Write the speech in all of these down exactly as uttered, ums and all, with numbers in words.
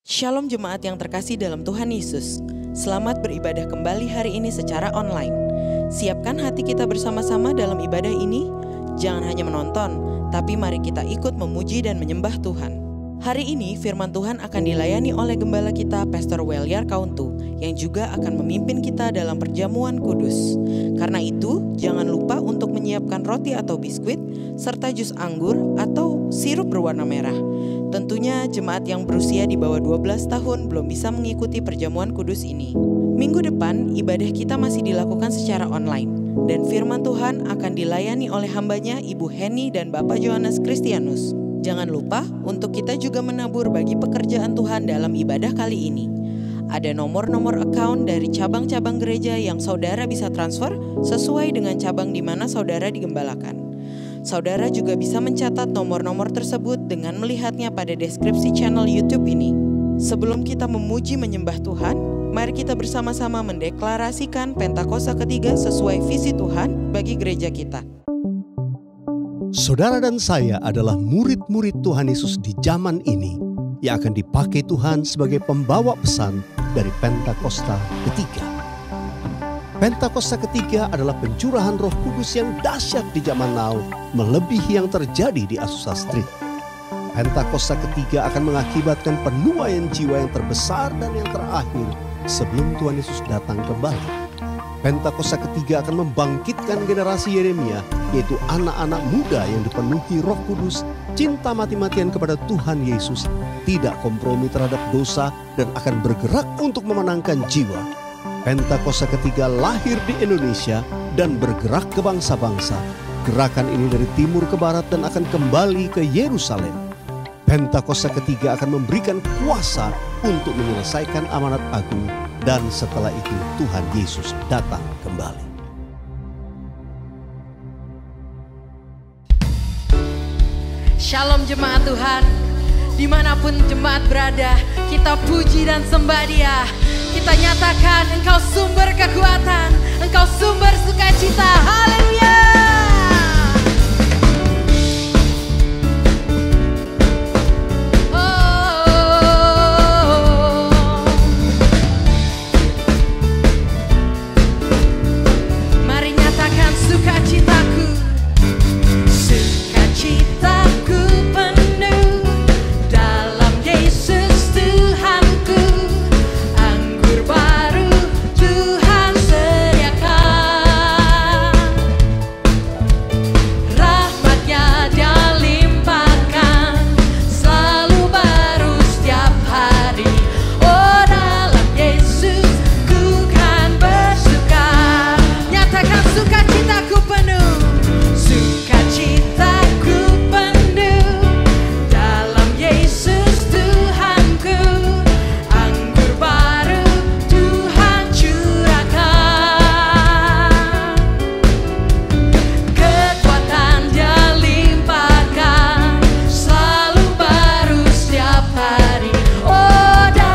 Shalom jemaat yang terkasih dalam Tuhan Yesus. Selamat beribadah kembali hari ini secara online. Siapkan hati kita bersama-sama dalam ibadah ini. Jangan hanya menonton, tapi mari kita ikut memuji dan menyembah Tuhan. Hari ini firman Tuhan akan dilayani oleh gembala kita Pastor Welyar Kauntu yang juga akan memimpin kita dalam perjamuan kudus. Karena itu, jangan lupa untuk menyiapkan roti atau biskuit serta jus anggur atau sirup berwarna merah. Tentunya jemaat yang berusia di bawah dua belas tahun belum bisa mengikuti perjamuan kudus ini. Minggu depan ibadah kita masih dilakukan secara online dan firman Tuhan akan dilayani oleh hambanya Ibu Heni dan Bapak Johannes Kristianus. Jangan lupa untuk kita juga menabur bagi pekerjaan Tuhan dalam ibadah kali ini. Ada nomor-nomor account dari cabang-cabang gereja yang saudara bisa transfer sesuai dengan cabang di mana saudara digembalakan. Saudara juga bisa mencatat nomor-nomor tersebut dengan melihatnya pada deskripsi channel YouTube ini. Sebelum kita memuji menyembah Tuhan, mari kita bersama-sama mendeklarasikan Pentakosta ketiga sesuai visi Tuhan bagi gereja kita. Saudara dan saya adalah murid-murid Tuhan Yesus di zaman ini yang akan dipakai Tuhan sebagai pembawa pesan dari Pentakosta ketiga. Pentakosta ketiga adalah pencurahan Roh Kudus yang dahsyat di zaman now, melebihi yang terjadi di Azusa Street. Pentakosta ketiga akan mengakibatkan penuaian jiwa yang terbesar dan yang terakhir sebelum Tuhan Yesus datang kembali. Pentakosta ketiga akan membangkitkan generasi Yeremia, yaitu anak-anak muda yang dipenuhi Roh Kudus, cinta mati-matian kepada Tuhan Yesus, tidak kompromi terhadap dosa, dan akan bergerak untuk memenangkan jiwa. Pentakosta ketiga lahir di Indonesia dan bergerak ke bangsa-bangsa. Gerakan ini dari timur ke barat dan akan kembali ke Yerusalem. Pentakosta ketiga akan memberikan kuasa untuk menyelesaikan amanat agung, dan setelah itu Tuhan Yesus datang kembali. Shalom jemaat Tuhan, dimanapun jemaat berada, kita puji dan sembah Dia. Kita nyatakan Engkau sumber kekuatan, Engkau sumber sukacita. Haleluya. Oh,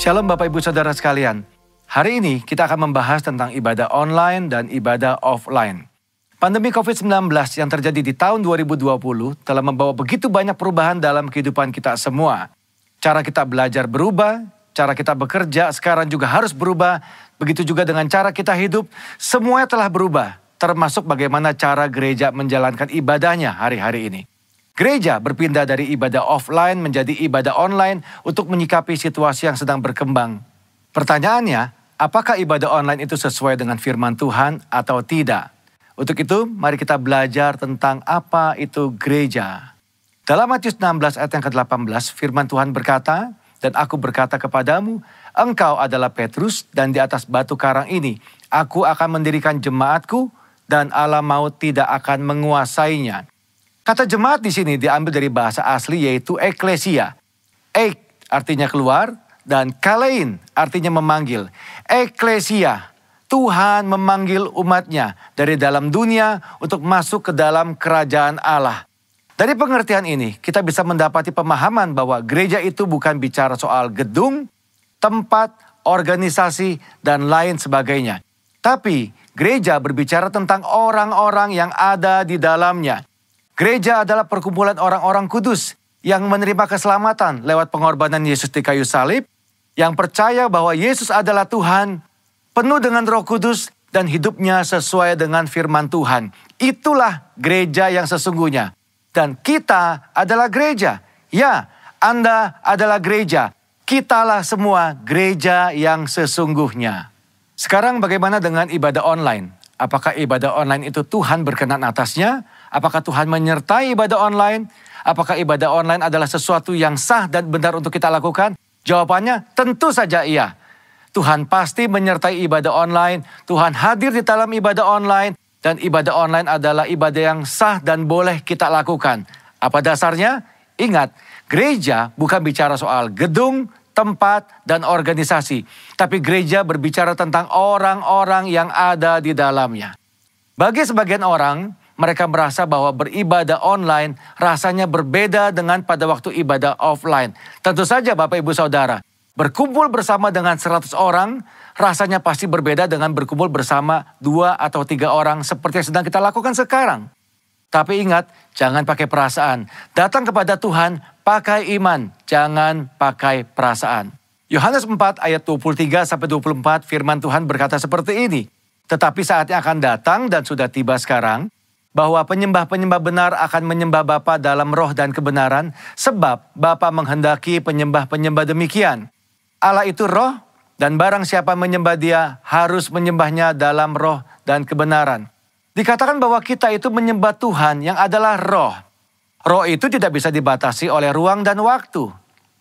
Shalom Bapak Ibu Saudara sekalian. Hari ini kita akan membahas tentang ibadah online dan ibadah offline. Pandemi covid sembilan belas yang terjadi di tahun dua ribu dua puluh telah membawa begitu banyak perubahan dalam kehidupan kita semua. Cara kita belajar berubah, cara kita bekerja sekarang juga harus berubah. Begitu juga dengan cara kita hidup, semuanya telah berubah. Termasuk bagaimana cara gereja menjalankan ibadahnya hari-hari ini. Gereja berpindah dari ibadah offline menjadi ibadah online untuk menyikapi situasi yang sedang berkembang. Pertanyaannya, apakah ibadah online itu sesuai dengan firman Tuhan atau tidak? Untuk itu, mari kita belajar tentang apa itu gereja. Dalam Matius enam belas ayat yang ke delapan belas, firman Tuhan berkata, "Dan aku berkata kepadamu, engkau adalah Petrus, dan di atas batu karang ini, aku akan mendirikan jemaatku, dan alam maut tidak akan menguasainya." Kata jemaat di sini diambil dari bahasa asli yaitu eklesia. Ek artinya keluar dan kalein artinya memanggil. Eklesia, Tuhan memanggil umatnya dari dalam dunia untuk masuk ke dalam kerajaan Allah. Dari pengertian ini kita bisa mendapati pemahaman bahwa gereja itu bukan bicara soal gedung, tempat, organisasi, dan lain sebagainya. Tapi gereja berbicara tentang orang-orang yang ada di dalamnya. Gereja adalah perkumpulan orang-orang kudus yang menerima keselamatan lewat pengorbanan Yesus di kayu salib, yang percaya bahwa Yesus adalah Tuhan, penuh dengan Roh Kudus dan hidupnya sesuai dengan firman Tuhan. Itulah gereja yang sesungguhnya. Dan kita adalah gereja. Ya, Anda adalah gereja. Kitalah semua gereja yang sesungguhnya. Sekarang bagaimana dengan ibadah online? Apakah ibadah online itu Tuhan berkenan atasnya? Apakah Tuhan menyertai ibadah online? Apakah ibadah online adalah sesuatu yang sah dan benar untuk kita lakukan? Jawabannya tentu saja iya. Tuhan pasti menyertai ibadah online. Tuhan hadir di dalam ibadah online. Dan ibadah online adalah ibadah yang sah dan boleh kita lakukan. Apa dasarnya? Ingat, gereja bukan bicara soal gedung, tempat, dan organisasi. Tapi gereja berbicara tentang orang-orang yang ada di dalamnya. Bagi sebagian orang, mereka merasa bahwa beribadah online rasanya berbeda dengan pada waktu ibadah offline. Tentu saja Bapak Ibu Saudara, berkumpul bersama dengan seratus orang rasanya pasti berbeda dengan berkumpul bersama dua atau tiga orang seperti yang sedang kita lakukan sekarang. Tapi ingat, jangan pakai perasaan. Datang kepada Tuhan, pakai iman, jangan pakai perasaan. Yohanes empat ayat dua puluh tiga sampai dua puluh empat firman Tuhan berkata seperti ini. Tetapi saatnya akan datang dan sudah tiba sekarang, bahwa penyembah-penyembah benar akan menyembah Bapa dalam roh dan kebenaran, sebab Bapa menghendaki penyembah-penyembah demikian. Allah itu roh, dan barang siapa menyembah Dia harus menyembahnya dalam roh dan kebenaran. Dikatakan bahwa kita itu menyembah Tuhan yang adalah roh. Roh itu tidak bisa dibatasi oleh ruang dan waktu.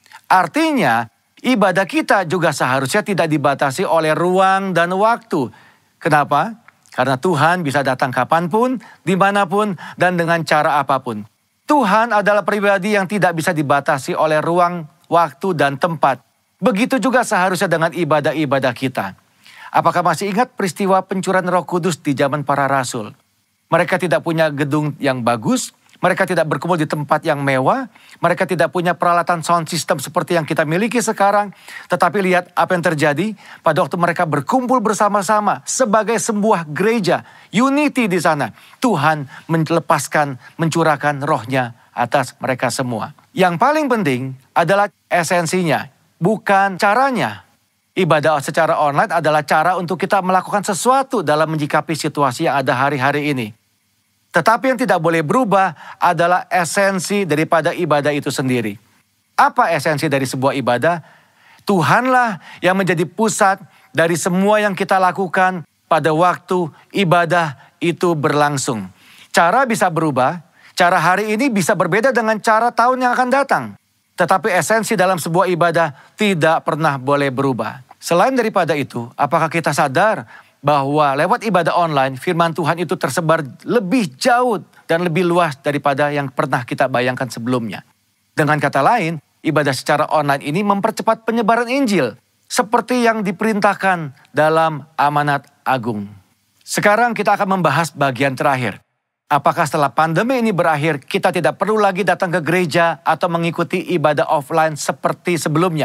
Artinya, ibadah kita juga seharusnya tidak dibatasi oleh ruang dan waktu. Kenapa? Karena Tuhan bisa datang kapanpun, dimanapun, dan dengan cara apapun. Tuhan adalah pribadi yang tidak bisa dibatasi oleh ruang, waktu, dan tempat. Begitu juga seharusnya dengan ibadah-ibadah kita. Apakah masih ingat peristiwa pencurahan Roh Kudus di zaman para rasul? Mereka tidak punya gedung yang bagus, mereka tidak berkumpul di tempat yang mewah, mereka tidak punya peralatan sound system seperti yang kita miliki sekarang. Tetapi lihat apa yang terjadi pada waktu mereka berkumpul bersama-sama sebagai sebuah gereja, unity di sana. Tuhan melepaskan, mencurahkan rohnya atas mereka semua. Yang paling penting adalah esensinya, bukan caranya. Ibadah secara online adalah cara untuk kita melakukan sesuatu dalam menyikapi situasi yang ada hari-hari ini. Tetapi yang tidak boleh berubah adalah esensi daripada ibadah itu sendiri. Apa esensi dari sebuah ibadah? Tuhanlah yang menjadi pusat dari semua yang kita lakukan pada waktu ibadah itu berlangsung. Cara bisa berubah, cara hari ini bisa berbeda dengan cara tahun yang akan datang. Tetapi esensi dalam sebuah ibadah tidak pernah boleh berubah. Selain daripada itu, apakah kita sadar bahwa lewat ibadah online, firman Tuhan itu tersebar lebih jauh dan lebih luas daripada yang pernah kita bayangkan sebelumnya. Dengan kata lain, ibadah secara online ini mempercepat penyebaran Injil, seperti yang diperintahkan dalam amanat agung. Sekarang kita akan membahas bagian terakhir. Apakah setelah pandemi ini berakhir, kita tidak perlu lagi datang ke gereja atau mengikuti ibadah offline seperti sebelumnya?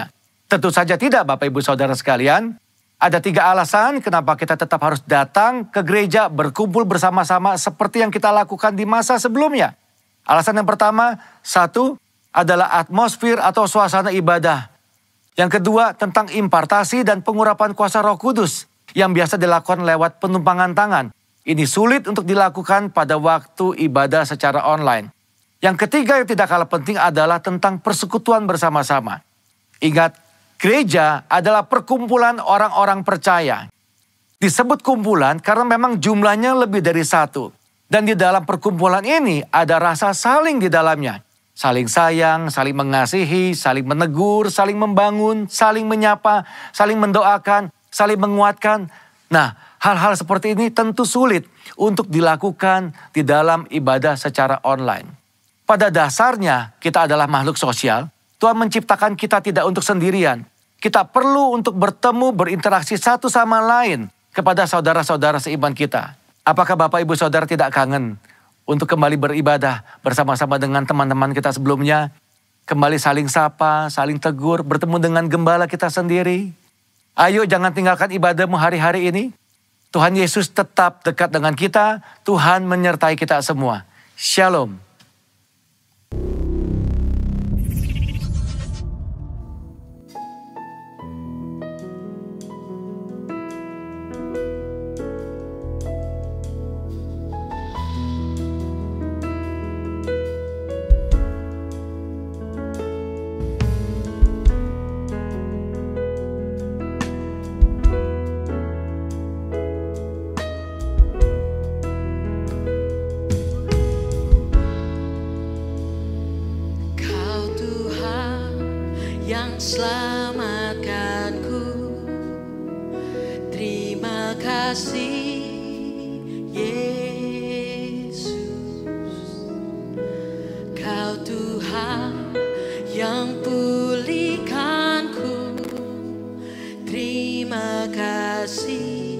Tentu saja tidak, Bapak Ibu Saudara sekalian. Ada tiga alasan kenapa kita tetap harus datang ke gereja, berkumpul bersama-sama seperti yang kita lakukan di masa sebelumnya. Alasan yang pertama, satu adalah atmosfer atau suasana ibadah. Yang kedua tentang impartasi dan pengurapan kuasa Roh Kudus yang biasa dilakukan lewat penumpangan tangan. Ini sulit untuk dilakukan pada waktu ibadah secara online. Yang ketiga yang tidak kalah penting adalah tentang persekutuan bersama-sama. Ingat, gereja adalah perkumpulan orang-orang percaya. Disebut kumpulan karena memang jumlahnya lebih dari satu. Dan di dalam perkumpulan ini ada rasa saling di dalamnya. Saling sayang, saling mengasihi, saling menegur, saling membangun, saling menyapa, saling mendoakan, saling menguatkan. Nah, hal-hal seperti ini tentu sulit untuk dilakukan di dalam ibadah secara online. Pada dasarnya kita adalah makhluk sosial. Tuhan menciptakan kita tidak untuk sendirian. Kita perlu untuk bertemu, berinteraksi satu sama lain kepada saudara-saudara seiman kita. Apakah Bapak Ibu Saudara tidak kangen untuk kembali beribadah bersama-sama dengan teman-teman kita sebelumnya? Kembali saling sapa, saling tegur, bertemu dengan gembala kita sendiri. Ayo jangan tinggalkan ibadahmu hari-hari ini. Tuhan Yesus tetap dekat dengan kita. Tuhan menyertai kita semua. Shalom. Selamatkanku, terima kasih Yesus. Kau Tuhan yang pulihkanku, terima kasih.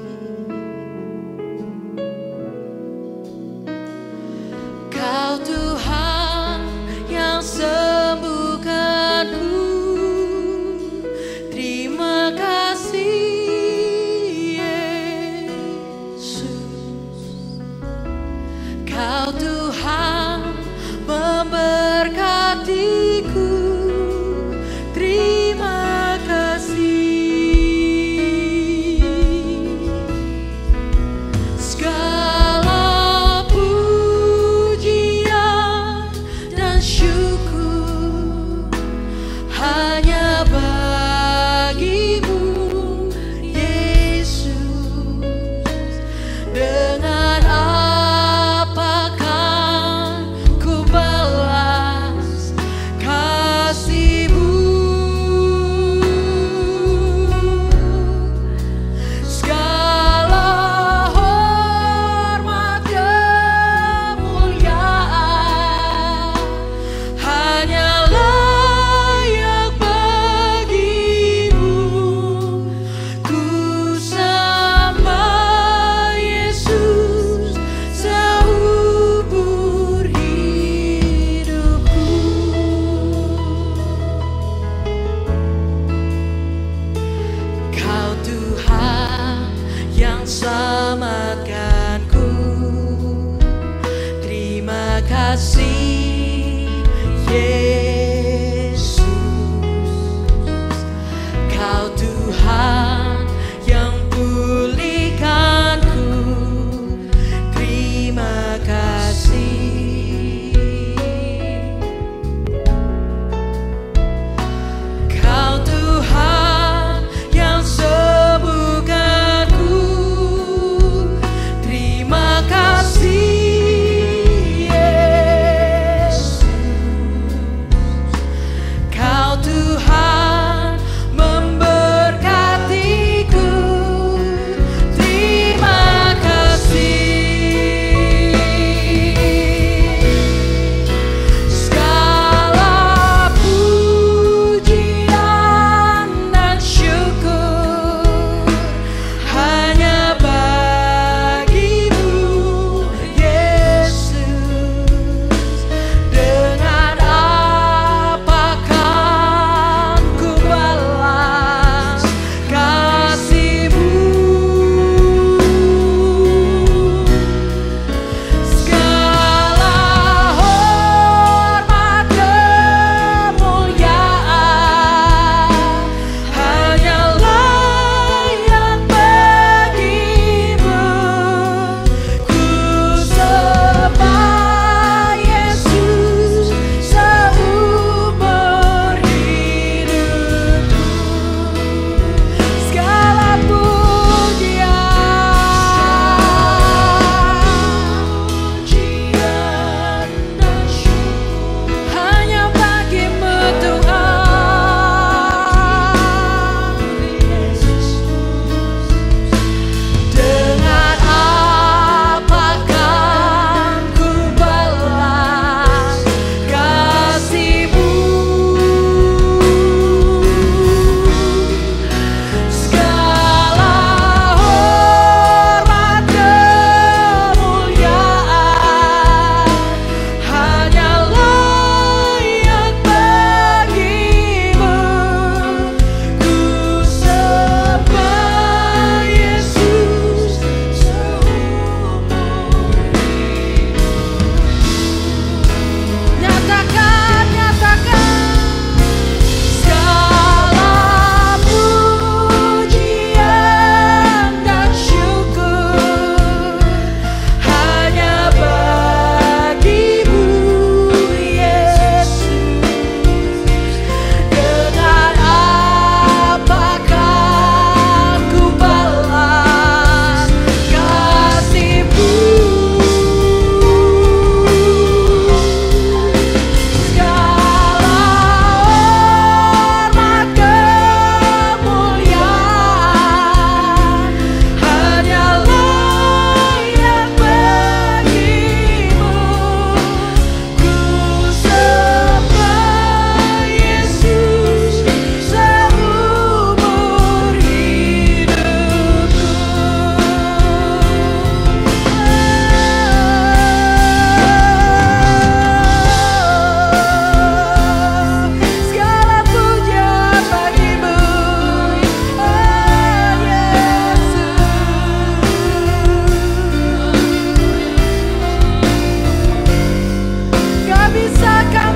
Kau Tuhan yang sembuhkanku, memberkatiku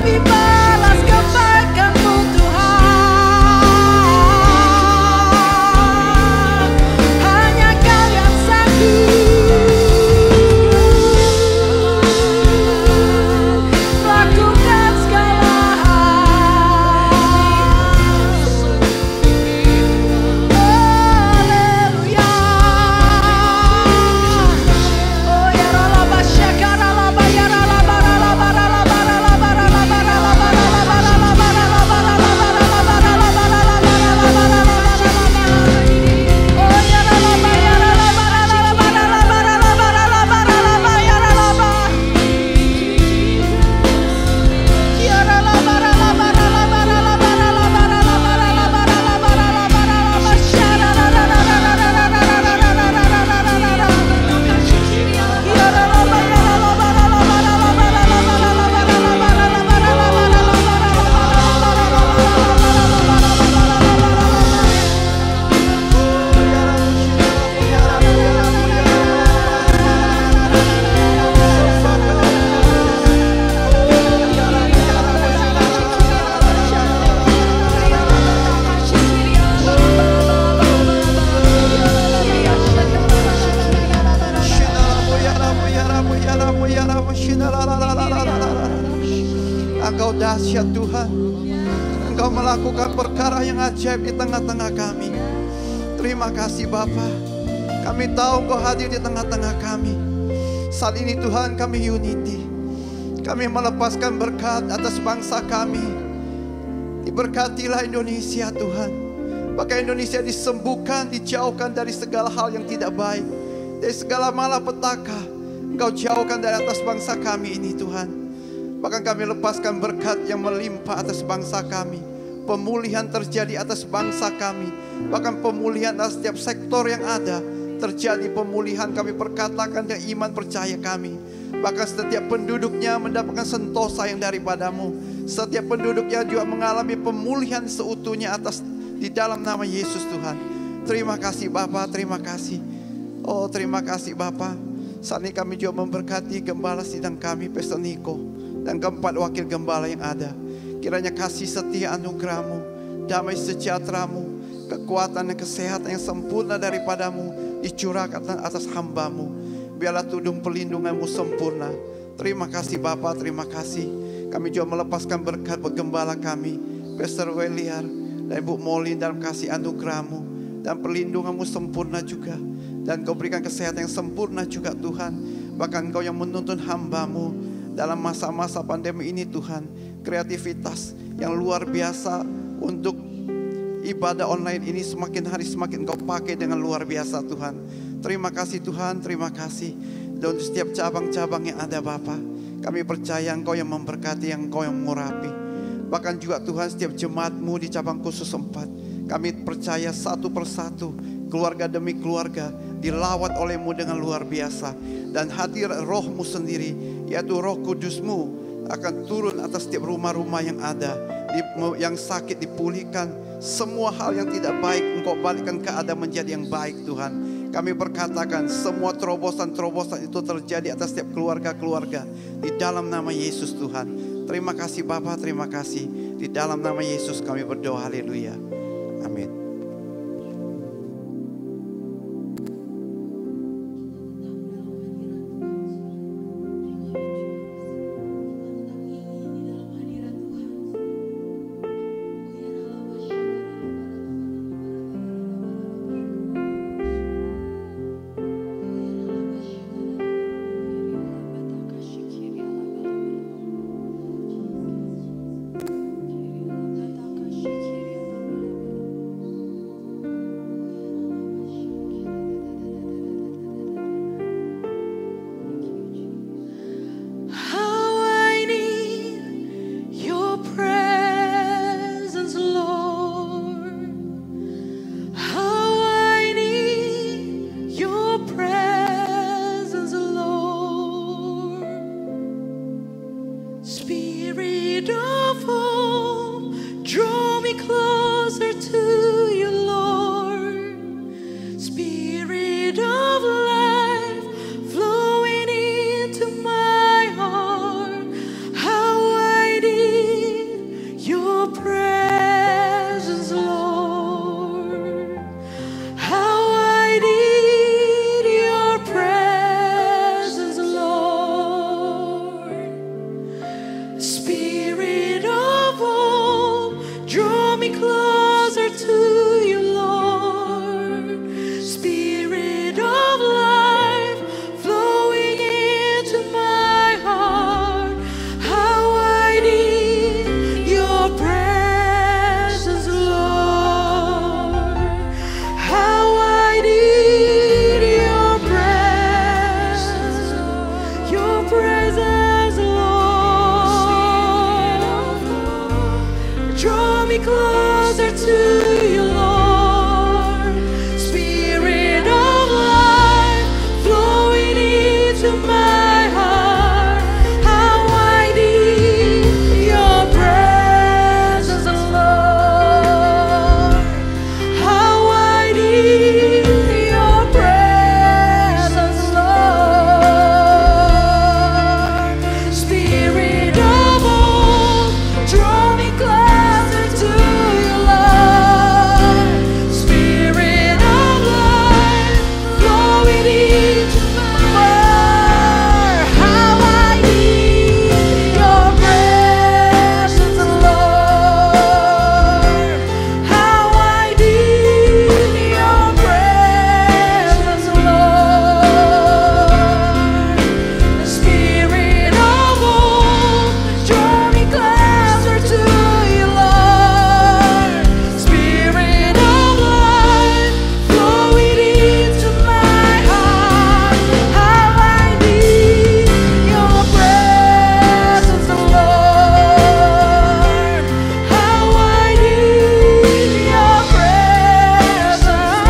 kami balas kebaikan-Mu Tuhan. Hanya Kau yang sanggup lakukan segala hal. Haleluya. Oh ya ralaba syakara laba ya ralaba ralaba ralaba ralaba ralaba ralaba ralaba ralaba ralaba ralaba ralaba ralaba ralaba ralaba oh ya ralaba ya ralaba ralaba ralaba ralaba ralaba ralaba ya ralaba ya ralaba ralaba ralaba ralaba ralaba ralaba ralaba ralaba ralaba ralaba syara ralaba ralaba ya ralaba ya ralaba ralaba ralaba ralaba ralaba ralaba Engkau dahsyat Tuhan. Engkau melakukan perkara yang ajaib di tengah-tengah kami. Terima kasih Bapa. Kami tahu Engkau hadir di tengah-tengah kami. Saat ini Tuhan kami unity. Kami melepaskan berkat atas bangsa kami. Diberkatilah Indonesia Tuhan. Maka Indonesia disembuhkan, dijauhkan dari segala hal yang tidak baik. Dari segala malapetaka. Engkau jauhkan dari atas bangsa kami ini Tuhan. Bahkan kami lepaskan berkat yang melimpah atas bangsa kami. Pemulihan terjadi atas bangsa kami. Bahkan pemulihan atas setiap sektor yang ada. Terjadi pemulihan, kami perkatakan dengan iman percaya kami. Bahkan setiap penduduknya mendapatkan sentosa yang daripadamu. Setiap penduduknya juga mengalami pemulihan seutuhnya atas di dalam nama Yesus Tuhan. Terima kasih Bapa, terima kasih. Oh terima kasih Bapa. Saat ini kami juga memberkati gembala sidang kami Pastor Niko dan keempat wakil gembala yang ada. Kiranya kasih setia anugerah-Mu, damai sejahtera-Mu, kekuatan dan kesehatan yang sempurna daripadamu dicurahkan atas hamba-Mu. Biarlah tudung pelindungan-Mu sempurna. Terima kasih Bapa, terima kasih. Kami juga melepaskan berkat bergembala kami Pastor Weliar dan Ibu Molly dalam kasih anugerah-Mu dan perlindungan-Mu sempurna juga. Dan Kau berikan kesehatan yang sempurna juga Tuhan. Bahkan Kau yang menuntun hamba-Mu dalam masa-masa pandemi ini Tuhan. Kreativitas yang luar biasa untuk ibadah online ini semakin hari semakin Kau pakai dengan luar biasa Tuhan. Terima kasih Tuhan, terima kasih. Dan untuk setiap cabang-cabang yang ada Bapa, kami percaya Engkau yang memberkati, Engkau yang mengurapi. Bahkan juga Tuhan setiap jemaat-Mu di cabang khusus empat, kami percaya satu persatu, keluarga demi keluarga, dilawat oleh-Mu dengan luar biasa. Dan hadir Roh-Mu sendiri, yaitu Roh Kudus-Mu akan turun atas setiap rumah-rumah yang ada. Yang sakit dipulihkan, semua hal yang tidak baik Engkau balikkan keadaan menjadi yang baik Tuhan. Kami perkatakan semua terobosan-terobosan itu terjadi atas setiap keluarga-keluarga di dalam nama Yesus Tuhan. Terima kasih Bapa, terima kasih. Di dalam nama Yesus kami berdoa, haleluya. Amin. How I need closer to you, Lord. Spirit of life flowing into my heart. How I need your presence, Lord. How I need your presence, Lord. Spirit of old, draw me closer to you, Lord. Spirit of life flowing into my heart. How I need your presence, Lord. How I need your presence, Lord. The Spirit of old, draw me closer to you, Lord. Spirit of life flowing into my heart. How I need your presence, Lord. How I need your presence,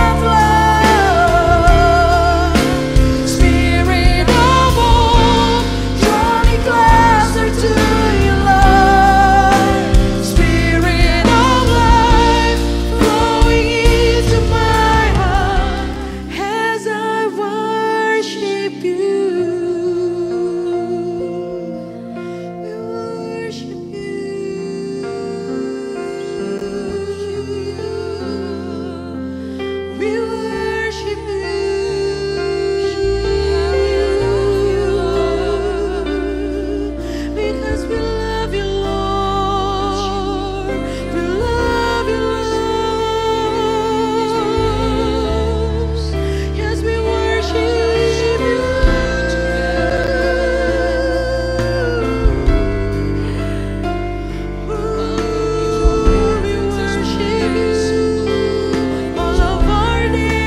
Lord. Spirit of old, draw me closer to you, Lord. Spirit of life flowing into my heart as I worship you. We worship you. We worship you. Because we love you, Lord. We love you, Lord. Yes, we worship you. Ooh, we worship you. All of our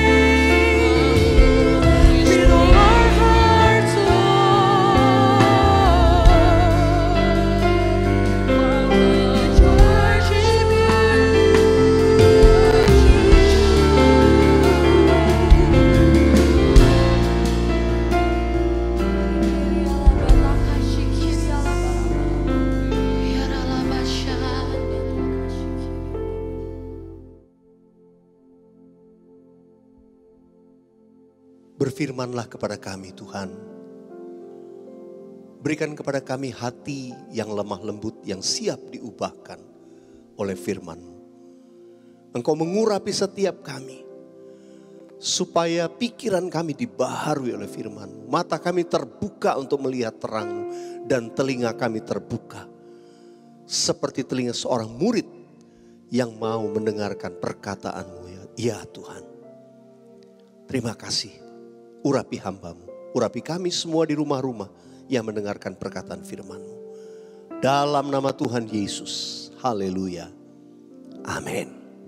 days, with all our hearts, Lord. We worship Berfirmanlah kepada kami Tuhan. Berikan kepada kami hati yang lemah lembut yang siap diubahkan oleh firman-Mu. Engkau mengurapi setiap kami. Supaya pikiran kami dibaharui oleh firman-Mu. Mata kami terbuka untuk melihat terang-Mu. Dan telinga kami terbuka. Seperti telinga seorang murid yang mau mendengarkan perkataan-Mu ya, ya Tuhan. Terima kasih. Urapi hamba-Mu, urapi kami semua di rumah-rumah yang mendengarkan perkataan firman-Mu. Dalam nama Tuhan Yesus, haleluya, amin.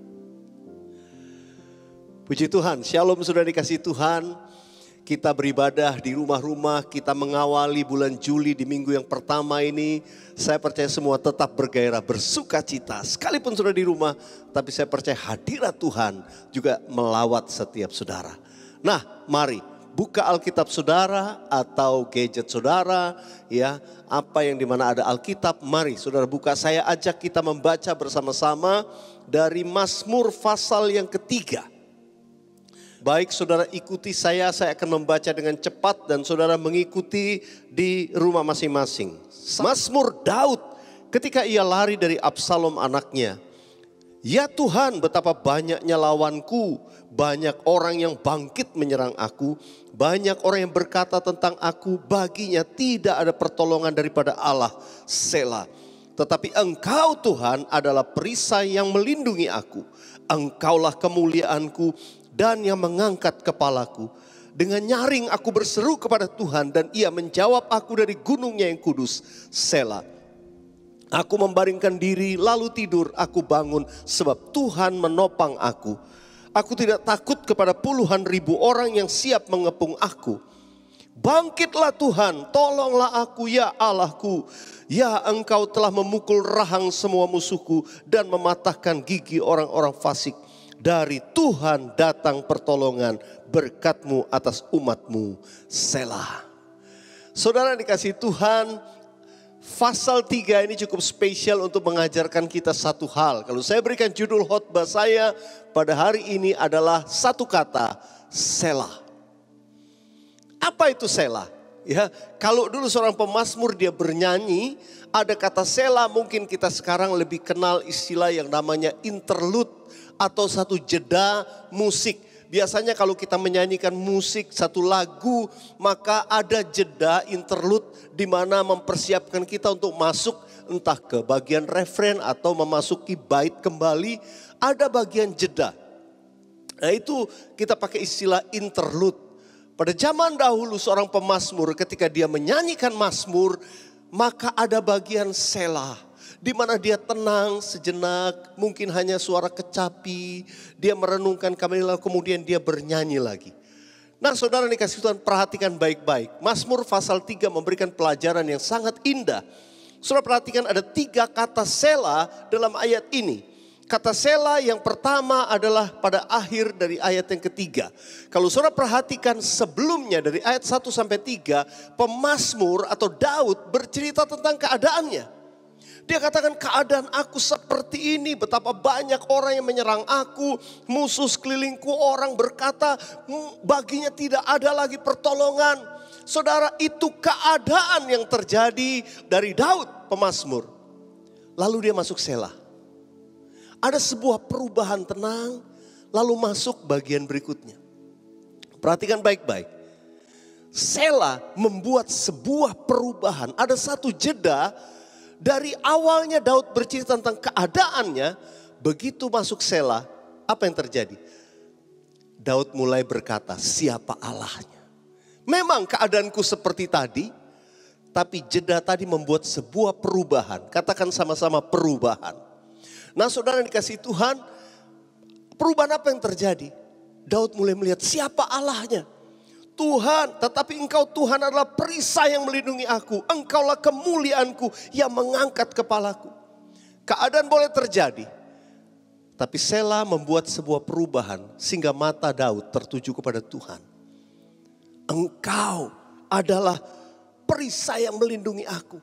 Puji Tuhan, shalom sudah dikasih Tuhan. Kita beribadah di rumah-rumah, kita mengawali bulan Juli di minggu yang pertama ini. Saya percaya semua tetap bergairah, bersuka cita. Sekalipun sudah di rumah, tapi saya percaya hadirat Tuhan juga melawat setiap saudara. Nah, mari. Buka Alkitab saudara atau gadget saudara, ya apa yang dimana ada Alkitab, mari saudara buka. Saya ajak kita membaca bersama-sama dari Mazmur pasal yang ketiga. Baik saudara ikuti saya, saya akan membaca dengan cepat dan saudara mengikuti di rumah masing-masing. Mazmur Daud ketika ia lari dari Absalom anaknya. Ya Tuhan, betapa banyaknya lawanku, banyak orang yang bangkit menyerang aku, banyak orang yang berkata tentang aku, baginya tidak ada pertolongan daripada Allah, Selah. Tetapi Engkau Tuhan adalah perisai yang melindungi aku, Engkaulah kemuliaanku dan yang mengangkat kepalaku. Dengan nyaring aku berseru kepada Tuhan dan Ia menjawab aku dari gunungnya yang kudus, Selah. Aku membaringkan diri lalu tidur, aku bangun sebab Tuhan menopang aku. Aku tidak takut kepada puluhan ribu orang yang siap mengepung aku. Bangkitlah Tuhan, tolonglah aku ya Allahku. Ya Engkau telah memukul rahang semua musuhku dan mematahkan gigi orang-orang fasik. Dari Tuhan datang pertolongan, berkat-Mu atas umat-Mu. Selah. Saudara dikasih Tuhan, pasal tiga ini cukup spesial untuk mengajarkan kita satu hal. Kalau saya berikan judul khotbah saya pada hari ini adalah satu kata, selah. Apa itu selah? Ya, kalau dulu seorang pemazmur dia bernyanyi, ada kata selah, mungkin kita sekarang lebih kenal istilah yang namanya interlude atau satu jeda musik. Biasanya kalau kita menyanyikan musik satu lagu, maka ada jeda interlude di mana mempersiapkan kita untuk masuk entah ke bagian refren atau memasuki bait kembali, ada bagian jeda. Nah itu kita pakai istilah interlude. Pada zaman dahulu seorang pemazmur ketika dia menyanyikan mazmur, maka ada bagian selah. Di mana dia tenang sejenak, mungkin hanya suara kecapi, dia merenungkan kembali kemudian dia bernyanyi lagi. Nah saudara dikasih Tuhan, perhatikan baik-baik. Mazmur pasal tiga memberikan pelajaran yang sangat indah. Saudara perhatikan ada tiga kata selah dalam ayat ini. Kata selah yang pertama adalah pada akhir dari ayat yang ketiga. Kalau saudara perhatikan sebelumnya dari ayat satu sampai tiga, pemazmur atau Daud bercerita tentang keadaannya. Dia katakan keadaan aku seperti ini, betapa banyak orang yang menyerang aku, musuh sekelilingku, orang berkata baginya tidak ada lagi pertolongan. Saudara, itu keadaan yang terjadi dari Daud pemazmur. Lalu dia masuk selah. Ada sebuah perubahan tenang, lalu masuk bagian berikutnya. Perhatikan baik-baik. Selah membuat sebuah perubahan, ada satu jeda. Dari awalnya Daud bercerita tentang keadaannya, begitu masuk selah, apa yang terjadi? Daud mulai berkata, siapa Allahnya? Memang keadaanku seperti tadi, tapi jeda tadi membuat sebuah perubahan. Katakan sama-sama perubahan. Nah saudara dikasih Tuhan, perubahan apa yang terjadi? Daud mulai melihat siapa Allahnya? Tuhan, tetapi Engkau Tuhan adalah perisai yang melindungi aku. Engkaulah kemuliaanku yang mengangkat kepalaku. Keadaan boleh terjadi. Tapi selah membuat sebuah perubahan sehingga mata Daud tertuju kepada Tuhan. Engkau adalah perisai yang melindungi aku.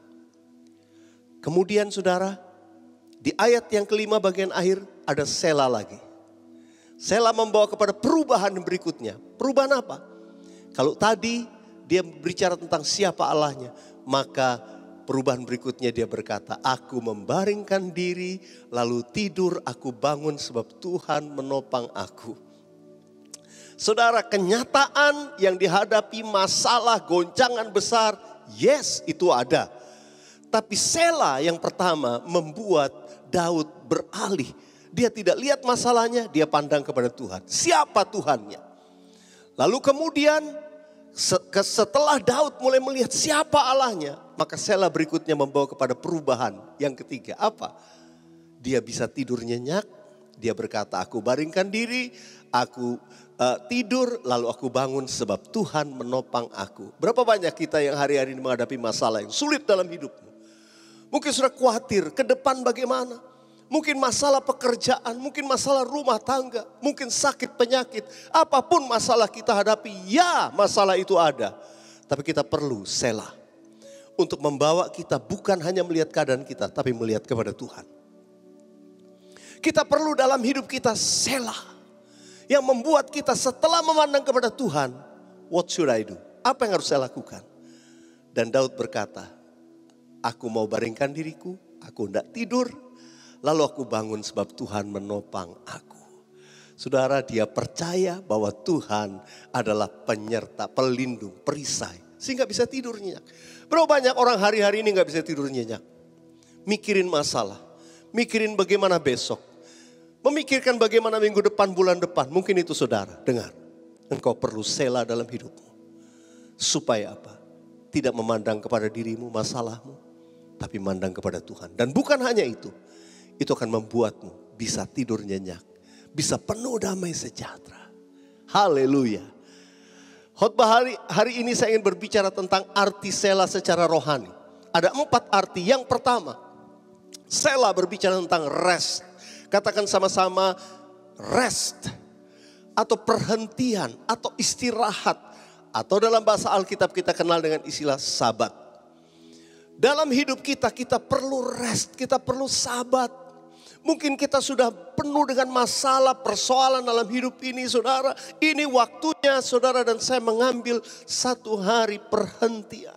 Kemudian saudara, di ayat yang kelima bagian akhir ada selah lagi. Selah membawa kepada perubahan berikutnya. Perubahan apa? Kalau tadi dia berbicara tentang siapa Allahnya, maka perubahan berikutnya dia berkata, aku membaringkan diri lalu tidur, aku bangun sebab Tuhan menopang aku. Saudara, kenyataan yang dihadapi masalah goncangan besar, yes itu ada. Tapi selah yang pertama membuat Daud beralih. Dia tidak lihat masalahnya, dia pandang kepada Tuhan. Siapa Tuhannya? Lalu kemudian setelah Daud mulai melihat siapa Allahnya, maka selah berikutnya membawa kepada perubahan yang ketiga. Apa? Dia bisa tidur nyenyak, dia berkata aku baringkan diri, aku uh, tidur lalu aku bangun sebab Tuhan menopang aku. Berapa banyak kita yang hari-hari ini menghadapi masalah yang sulit dalam hidupmu. Mungkin sudah khawatir ke depan bagaimana. Mungkin masalah pekerjaan, mungkin masalah rumah tangga, mungkin sakit penyakit. Apapun masalah kita hadapi, ya masalah itu ada. Tapi kita perlu selah. Untuk membawa kita bukan hanya melihat keadaan kita, tapi melihat kepada Tuhan. Kita perlu dalam hidup kita selah. Yang membuat kita setelah memandang kepada Tuhan, what should I do? Apa yang harus saya lakukan? Dan Daud berkata, aku mau baringkan diriku, aku hendak tidur. Lalu aku bangun sebab Tuhan menopang aku. Saudara, dia percaya bahwa Tuhan adalah penyerta, pelindung, perisai. Sehingga bisa tidur nyenyak. Berapa banyak orang hari-hari ini gak bisa tidur nyenyak. Mikirin masalah. Mikirin bagaimana besok. Memikirkan bagaimana minggu depan, bulan depan. Mungkin itu saudara, dengar. Engkau perlu selah dalam hidupmu. Supaya apa? Tidak memandang kepada dirimu, masalahmu. Tapi memandang kepada Tuhan. Dan bukan hanya itu. Itu akan membuatmu bisa tidur nyenyak. Bisa penuh damai sejahtera. Haleluya. Khotbah hari, hari ini saya ingin berbicara tentang arti Selah secara rohani. Ada empat arti. Yang pertama, Selah berbicara tentang rest. Katakan sama-sama rest. Atau perhentian, atau istirahat. Atau dalam bahasa Alkitab kita kenal dengan istilah sabat. Dalam hidup kita, kita perlu rest, kita perlu sabat. Mungkin kita sudah penuh dengan masalah, persoalan dalam hidup ini, saudara. Ini waktunya saudara dan saya mengambil satu hari perhentian.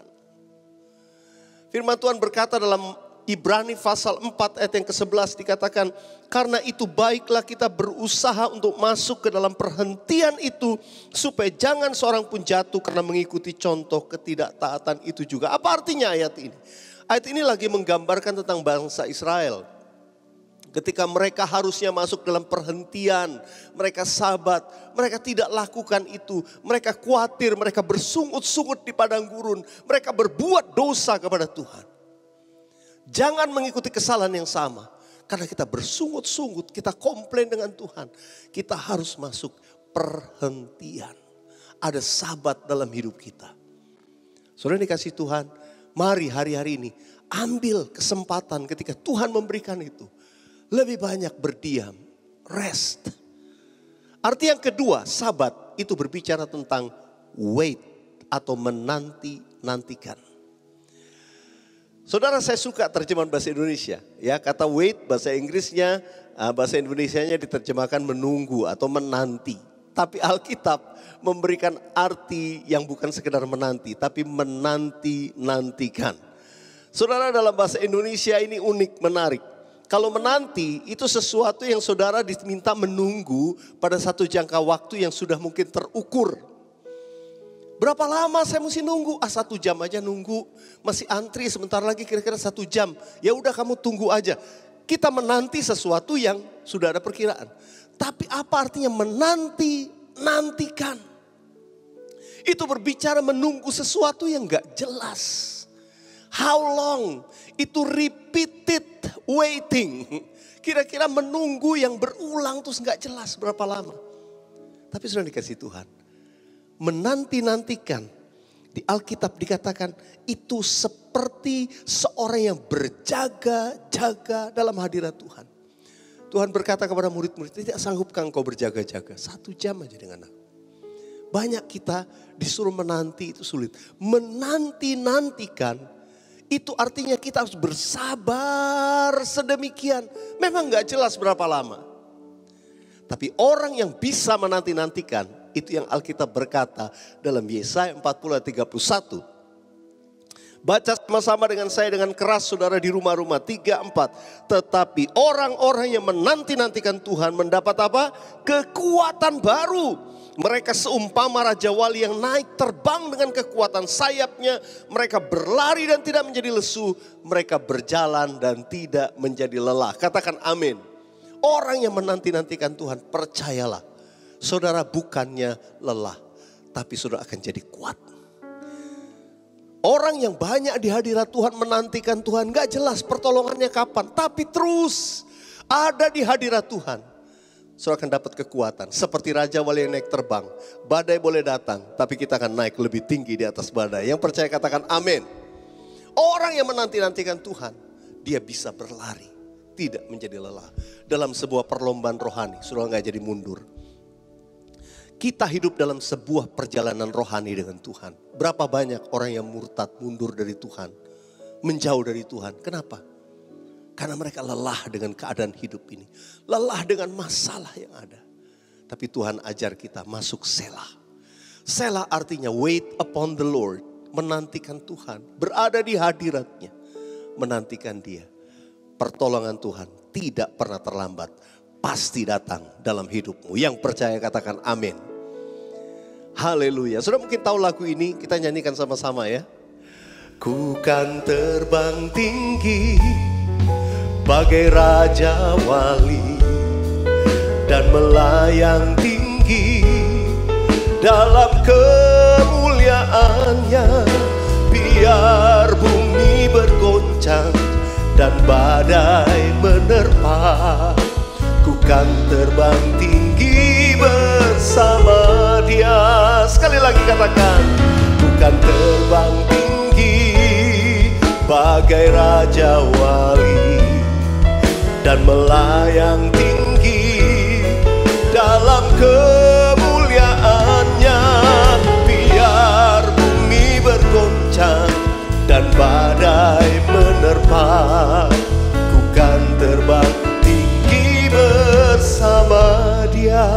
Firman Tuhan berkata dalam Ibrani pasal empat ayat yang kesebelas dikatakan, karena itu baiklah kita berusaha untuk masuk ke dalam perhentian itu, supaya jangan seorang pun jatuh karena mengikuti contoh ketidaktaatan itu juga. Apa artinya ayat ini? Ayat ini lagi menggambarkan tentang bangsa Israel. Ketika mereka harusnya masuk dalam perhentian, mereka sabat, mereka tidak lakukan itu. Mereka khawatir, mereka bersungut-sungut di padang gurun, mereka berbuat dosa kepada Tuhan. Jangan mengikuti kesalahan yang sama. Karena kita bersungut-sungut, kita komplain dengan Tuhan. Kita harus masuk perhentian. Ada sabat dalam hidup kita. Saudara dikasih Tuhan, mari hari-hari ini ambil kesempatan ketika Tuhan memberikan itu. Lebih banyak berdiam, rest. Arti yang kedua, sabat itu berbicara tentang wait atau menanti-nantikan. Saudara, saya suka terjemahan bahasa Indonesia. Ya, kata wait bahasa Inggrisnya, bahasa Indonesianya diterjemahkan menunggu atau menanti. Tapi Alkitab memberikan arti yang bukan sekedar menanti, tapi menanti-nantikan. Saudara, dalam bahasa Indonesia ini unik, menarik. Kalau menanti itu sesuatu yang saudara diminta menunggu pada satu jangka waktu yang sudah mungkin terukur. Berapa lama saya mesti nunggu? Ah, satu jam aja nunggu. Masih antri sebentar lagi kira-kira satu jam. Ya udah kamu tunggu aja. Kita menanti sesuatu yang sudah ada perkiraan. Tapi apa artinya menanti, nantikan? Itu berbicara menunggu sesuatu yang gak jelas. How long? Itu repeated waiting. Kira-kira menunggu yang berulang terus gak jelas berapa lama. Tapi sudah dikasih Tuhan. Menanti-nantikan di Alkitab dikatakan itu seperti seorang yang berjaga-jaga dalam hadirat Tuhan. Tuhan berkata kepada murid-murid, tidak sanggupkah engkau berjaga-jaga satu jam aja dengan aku. Banyak kita disuruh menanti itu sulit. Menanti-nantikan itu artinya kita harus bersabar sedemikian. Memang gak jelas berapa lama. Tapi orang yang bisa menanti-nantikan, itu yang Alkitab berkata dalam Yesaya empat puluh ayat tiga puluh satu. Baca sama-sama dengan saya dengan keras saudara di rumah-rumah. tiga empat. Tetapi orang-orang yang menanti-nantikan Tuhan mendapat apa? Kekuatan baru. Mereka seumpama Raja Wali yang naik terbang dengan kekuatan sayapnya. Mereka berlari dan tidak menjadi lesu. Mereka berjalan dan tidak menjadi lelah. Katakan amin. Orang yang menanti-nantikan Tuhan, percayalah. Saudara bukannya lelah, tapi saudara akan jadi kuat. Orang yang banyak di hadirat Tuhan menantikan Tuhan, gak jelas pertolongannya kapan. Tapi terus ada di hadirat Tuhan. Saudara akan dapat kekuatan. Seperti Raja Wali yang naik terbang. Badai boleh datang, tapi kita akan naik lebih tinggi di atas badai. Yang percaya katakan amin. Orang yang menanti-nantikan Tuhan, dia bisa berlari. Tidak menjadi lelah. Dalam sebuah perlombaan rohani, saudara gak jadi mundur. Kita hidup dalam sebuah perjalanan rohani dengan Tuhan. Berapa banyak orang yang murtad, mundur dari Tuhan. Menjauh dari Tuhan. Kenapa? Karena mereka lelah dengan keadaan hidup ini. Lelah dengan masalah yang ada. Tapi Tuhan ajar kita masuk Selah. Selah artinya wait upon the Lord. Menantikan Tuhan. Berada di hadiratnya. Menantikan dia. Pertolongan Tuhan tidak pernah terlambat. Pasti datang dalam hidupmu. Yang percaya katakan amin. Haleluya. Sudah mungkin tahu lagu ini, kita nyanyikan sama-sama ya. Ku kan terbang tinggi bagai Raja Wali dan melayang tinggi dalam kemuliaannya. Biar bumi bergoncang dan badai menerpa, ku kan terbang tinggi bersama Dia. Sekali lagi katakan, ku kan terbang tinggi bagai raja wali dan melayang tinggi dalam kemuliaannya. Biar bumi bergoncang dan badai menerpa, ku kan terbang tinggi bersama Dia.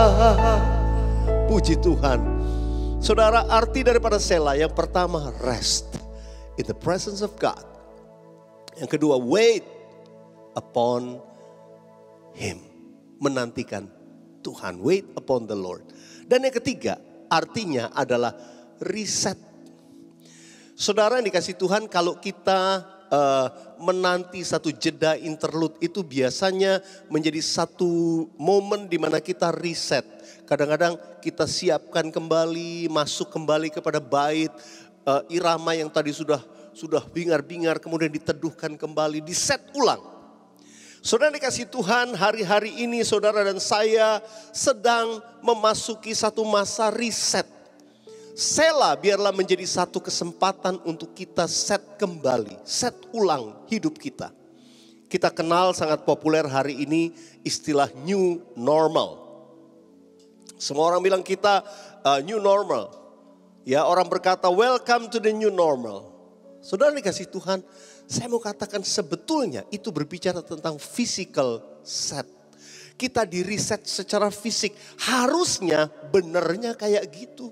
Puji Tuhan. Saudara, arti daripada Selah yang pertama, rest in the presence of God. Yang kedua, wait upon Him, menantikan Tuhan, wait upon the Lord. Dan yang ketiga, artinya adalah reset. Saudara yang dikasih Tuhan, kalau kita uh, menanti satu jeda interlude, itu biasanya menjadi satu momen di mana kita reset. Kadang-kadang kita siapkan kembali, masuk kembali kepada bait uh, irama yang tadi sudah sudah bingar-bingar, kemudian diteduhkan kembali, diset ulang. Saudara dikasih Tuhan, hari-hari ini saudara dan saya sedang memasuki satu masa reset. Selah biarlah menjadi satu kesempatan untuk kita set kembali, set ulang hidup kita. Kita kenal sangat populer hari ini istilah new normal. Semua orang bilang kita uh, new normal. Ya, orang berkata welcome to the new normal. Saudara dikasih Tuhan, saya mau katakan sebetulnya itu berbicara tentang physical set. Kita di reset secara fisik, harusnya benernya kayak gitu.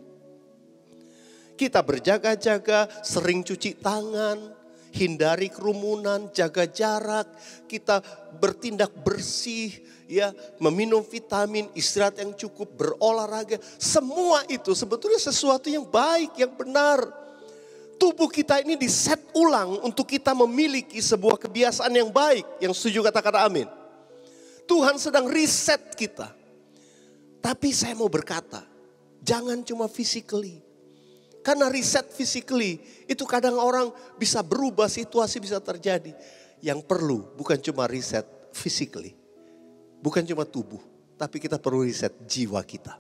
Kita berjaga-jaga, sering cuci tangan, hindari kerumunan, jaga jarak, kita bertindak bersih, ya, meminum vitamin, istirahat yang cukup, berolahraga. Semua itu sebetulnya sesuatu yang baik, yang benar. Tubuh kita ini diset ulang untuk kita memiliki sebuah kebiasaan yang baik. Yang setuju kata-kata amin. Tuhan sedang reset kita. Tapi saya mau berkata, jangan cuma physically. Karena reset physically itu kadang orang bisa berubah, situasi bisa terjadi. Yang perlu bukan cuma reset physically. Bukan cuma tubuh, tapi kita perlu reset jiwa kita.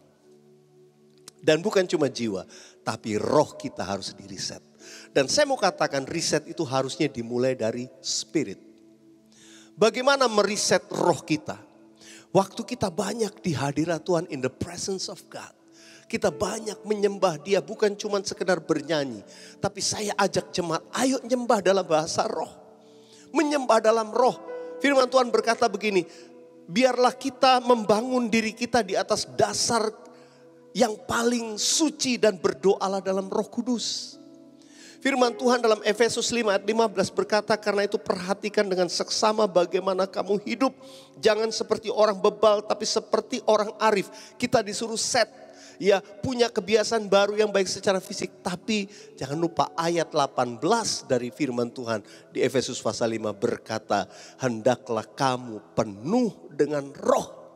Dan bukan cuma jiwa, tapi roh kita harus di reset. Dan saya mau katakan reset itu harusnya dimulai dari spirit. Bagaimana mereset roh kita? Waktu kita banyak di hadirat Tuhan, in the presence of God. Kita banyak menyembah Dia, bukan cuma sekedar bernyanyi. Tapi saya ajak jemaat, ayo nyembah dalam bahasa roh. Menyembah dalam roh. Firman Tuhan berkata begini, biarlah kita membangun diri kita di atas dasar yang paling suci dan berdoalah dalam Roh Kudus. Firman Tuhan dalam Efesus lima ayat lima belas berkata, karena itu perhatikan dengan seksama bagaimana kamu hidup. Jangan seperti orang bebal tapi seperti orang arif. Kita disuruh set, ya, punya kebiasaan baru yang baik secara fisik. Tapi jangan lupa ayat delapan belas dari firman Tuhan di Efesus pasal lima berkata, hendaklah kamu penuh dengan roh.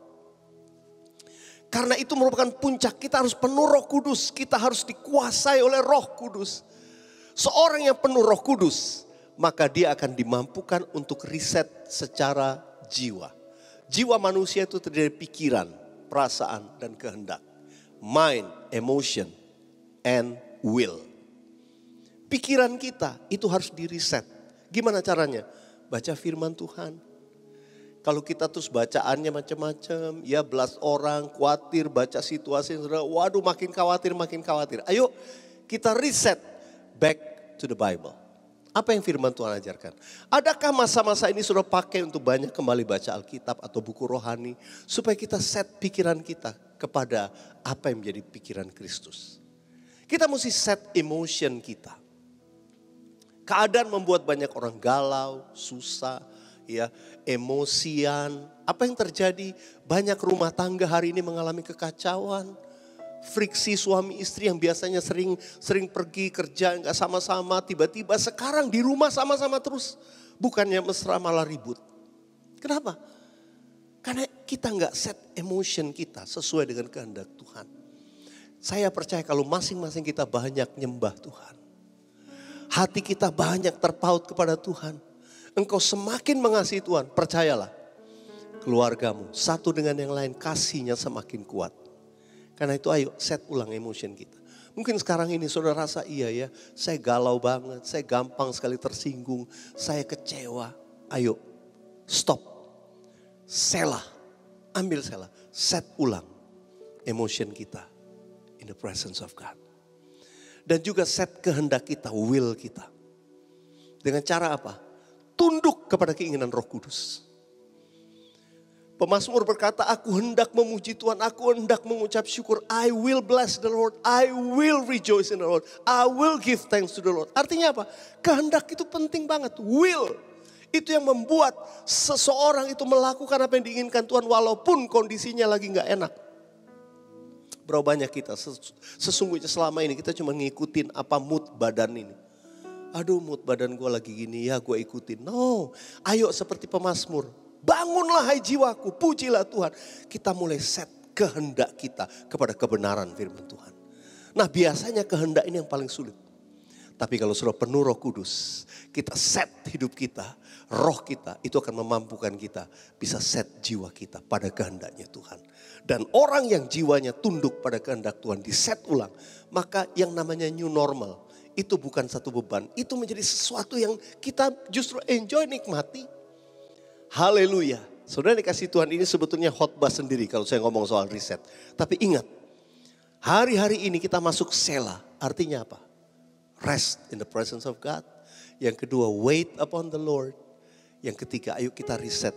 Karena itu merupakan puncak, kita harus penuh Roh Kudus. Kita harus dikuasai oleh Roh Kudus. Seorang yang penuh Roh Kudus, maka dia akan dimampukan untuk riset secara jiwa. Jiwa manusia itu terdiri dari pikiran, perasaan, dan kehendak. Mind, emotion, and will. Pikiran kita itu harus diriset. Gimana caranya? Baca firman Tuhan. Kalau kita terus bacaannya macam-macam, ya belas orang, khawatir, baca situasi, waduh makin khawatir, makin khawatir. Ayo kita reset back to the Bible. Apa yang firman Tuhan ajarkan? Adakah masa-masa ini sudah pakai untuk banyak kembali baca Alkitab atau buku rohani, supaya kita set pikiran kita kepada apa yang menjadi pikiran Kristus. Kita mesti set emotion kita. Keadaan membuat banyak orang galau, susah, ya, emosian. Apa yang terjadi? Banyak rumah tangga hari ini mengalami kekacauan. Friksi suami istri yang biasanya sering sering pergi kerja nggak sama-sama, tiba-tiba sekarang di rumah sama-sama terus. Bukannya mesra malah ribut. Kenapa? Karena kita nggak set emotion kita sesuai dengan kehendak Tuhan. Saya percaya kalau masing-masing kita banyak nyembah Tuhan. Hati kita banyak terpaut kepada Tuhan. Engkau semakin mengasihi Tuhan, percayalah. Keluargamu satu dengan yang lain kasihnya semakin kuat. Karena itu ayo set ulang emotion kita. Mungkin sekarang ini saudara rasa iya ya, saya galau banget, saya gampang sekali tersinggung, saya kecewa. Ayo, stop. Selah, ambil selah, set ulang emotion kita in the presence of God. Dan juga set kehendak kita, will kita. Dengan cara apa? Tunduk kepada keinginan Roh Kudus. Pemazmur berkata, aku hendak memuji Tuhan, aku hendak mengucap syukur. I will bless the Lord, I will rejoice in the Lord, I will give thanks to the Lord. Artinya apa? Kehendak itu penting banget, will. Itu yang membuat seseorang itu melakukan apa yang diinginkan Tuhan walaupun kondisinya lagi gak enak. Berapa banyak kita, sesungguhnya selama ini kita cuma ngikutin apa mood badan ini. Aduh mood badan gue lagi gini, ya gue ikutin. No, ayo seperti pemazmur. Bangunlah hai jiwaku, pujilah Tuhan. Kita mulai set kehendak kita kepada kebenaran firman Tuhan. Nah biasanya kehendak ini yang paling sulit. Tapi kalau sudah penuh Roh Kudus, kita set hidup kita, roh kita, itu akan memampukan kita bisa set jiwa kita pada kehendaknya Tuhan. Dan orang yang jiwanya tunduk pada kehendak Tuhan, di set ulang, maka yang namanya new normal, itu bukan satu beban, itu menjadi sesuatu yang kita justru enjoy, nikmati. Haleluya. Saudara dikasih Tuhan, ini sebetulnya khotbah sendiri kalau saya ngomong soal riset. Tapi ingat, hari-hari ini kita masuk Selah. Artinya apa? Rest in the presence of God. Yang kedua, wait upon the Lord. Yang ketiga, ayo kita reset.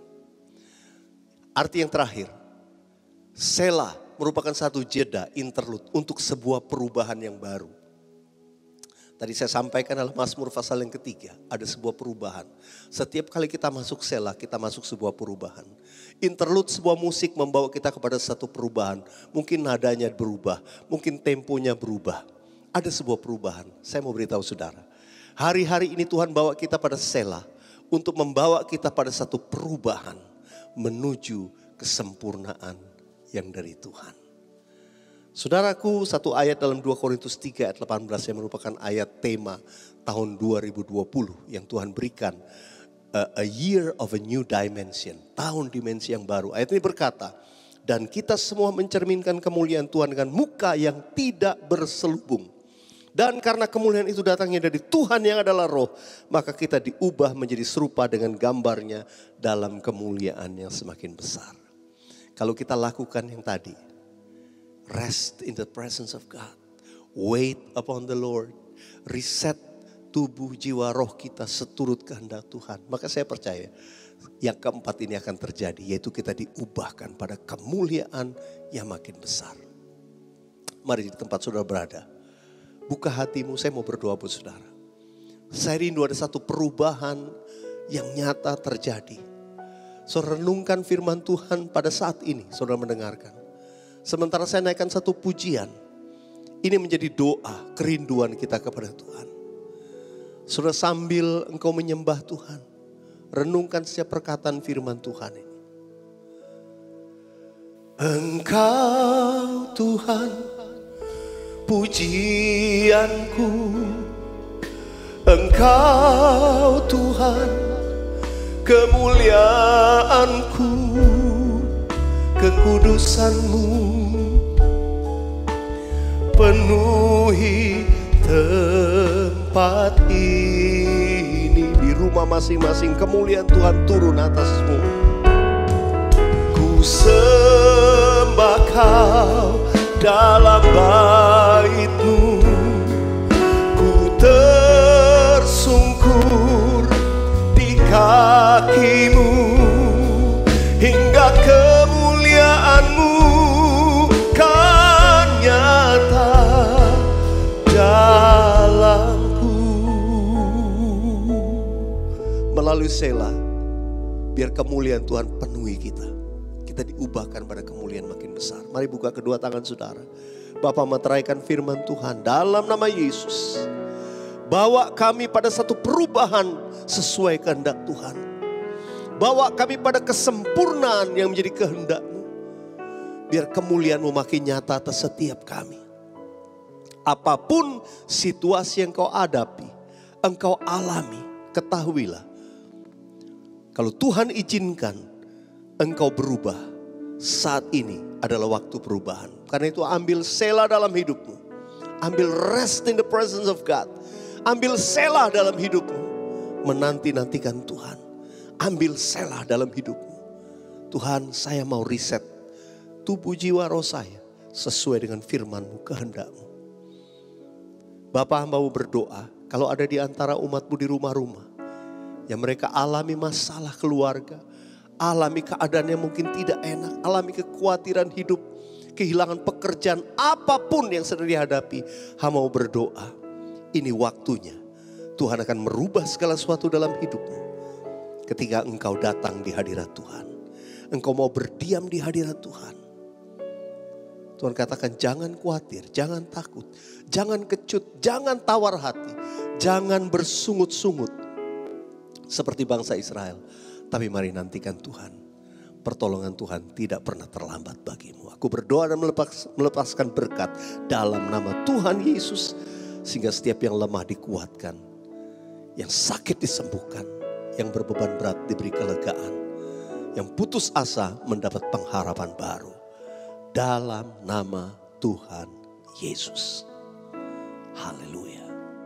Arti yang terakhir, Selah merupakan satu jeda, interlude untuk sebuah perubahan yang baru. Tadi saya sampaikan dalam Mazmur pasal yang ketiga, ada sebuah perubahan. Setiap kali kita masuk Selah, kita masuk sebuah perubahan. Interlude sebuah musik membawa kita kepada satu perubahan. Mungkin nadanya berubah, mungkin temponya berubah. Ada sebuah perubahan. Saya mau beritahu saudara, hari-hari ini Tuhan bawa kita pada Selah untuk membawa kita pada satu perubahan menuju kesempurnaan yang dari Tuhan. Saudaraku, satu ayat dalam dua Korintus tiga ayat delapan belas yang merupakan ayat tema tahun dua ribu dua puluh yang Tuhan berikan. A, a year of a new dimension, tahun dimensi yang baru. Ayat ini berkata, dan kita semua mencerminkan kemuliaan Tuhan dengan muka yang tidak berselubung. Dan karena kemuliaan itu datangnya dari Tuhan yang adalah roh, maka kita diubah menjadi serupa dengan gambarnya dalam kemuliaan yang semakin besar. Kalau kita lakukan yang tadi, rest in the presence of God, wait upon the Lord, reset tubuh, jiwa, roh kita seturut kehendak Tuhan. Maka saya percaya yang keempat ini akan terjadi, yaitu kita diubahkan pada kemuliaan yang makin besar. Mari di tempat saudara berada, buka hatimu, saya mau berdoa buat saudara. Saya rindu ada satu perubahan yang nyata terjadi. Saudara renungkan firman Tuhan pada saat ini, saudara mendengarkan. Sementara saya naikkan satu pujian, ini menjadi doa, kerinduan kita kepada Tuhan. Saudara sambil engkau menyembah Tuhan, renungkan setiap perkataan firman Tuhan ini. Engkau Tuhan, pujianku, Engkau Tuhan, kemuliaanku, kekudusan-Mu penuhi tempat ini. Di rumah masing-masing kemuliaan Tuhan turun atasmu. Ku sembah Kau dalam bait-Mu, ku tersungkur di kaki-Mu, hingga kemuliaan-Mu kan nyata dalamku. Melalui Selah, biar kemuliaan Tuhan penuhi kita. Kita diubahkan pada kemuliaan makin besar. Mari buka kedua tangan saudara. Bapa, meteraikan firman Tuhan dalam nama Yesus. Bawa kami pada satu perubahan sesuai kehendak Tuhan. Bawa kami pada kesempurnaan yang menjadi kehendak-Mu. Biar kemuliaan-Mu makin nyata atas setiap kami. Apapun situasi yang Kau hadapi, Engkau alami, ketahuilah. Kalau Tuhan izinkan Engkau berubah, saat ini adalah waktu perubahan. Karena itu ambil Selah dalam hidupmu. Ambil rest in the presence of God. Ambil selah dalam hidupmu. Menanti-nantikan Tuhan. Ambil selah dalam hidupmu. Tuhan, saya mau riset tubuh jiwa roh saya sesuai dengan firman-Mu, kehendak-Mu. Bapak hambamu berdoa, kalau ada di antara umat-Mu di rumah-rumah, yang mereka alami masalah keluarga, alami keadaan yang mungkin tidak enak, alami kekhawatiran hidup, kehilangan pekerjaan, apapun yang sedang dihadapi, hamba mau berdoa, ini waktunya Tuhan akan merubah segala sesuatu dalam hidupmu. Ketika engkau datang di hadirat Tuhan, engkau mau berdiam di hadirat Tuhan. Tuhan katakan jangan khawatir, jangan takut, jangan kecut, jangan tawar hati, jangan bersungut-sungut seperti bangsa Israel. Tapi mari nantikan Tuhan. Pertolongan Tuhan tidak pernah terlambat bagimu. Aku berdoa dan melepas, melepaskan berkat dalam nama Tuhan Yesus. Sehingga setiap yang lemah dikuatkan, yang sakit disembuhkan, yang berbeban berat diberi kelegaan, yang putus asa mendapat pengharapan baru. Dalam nama Tuhan Yesus. Haleluya.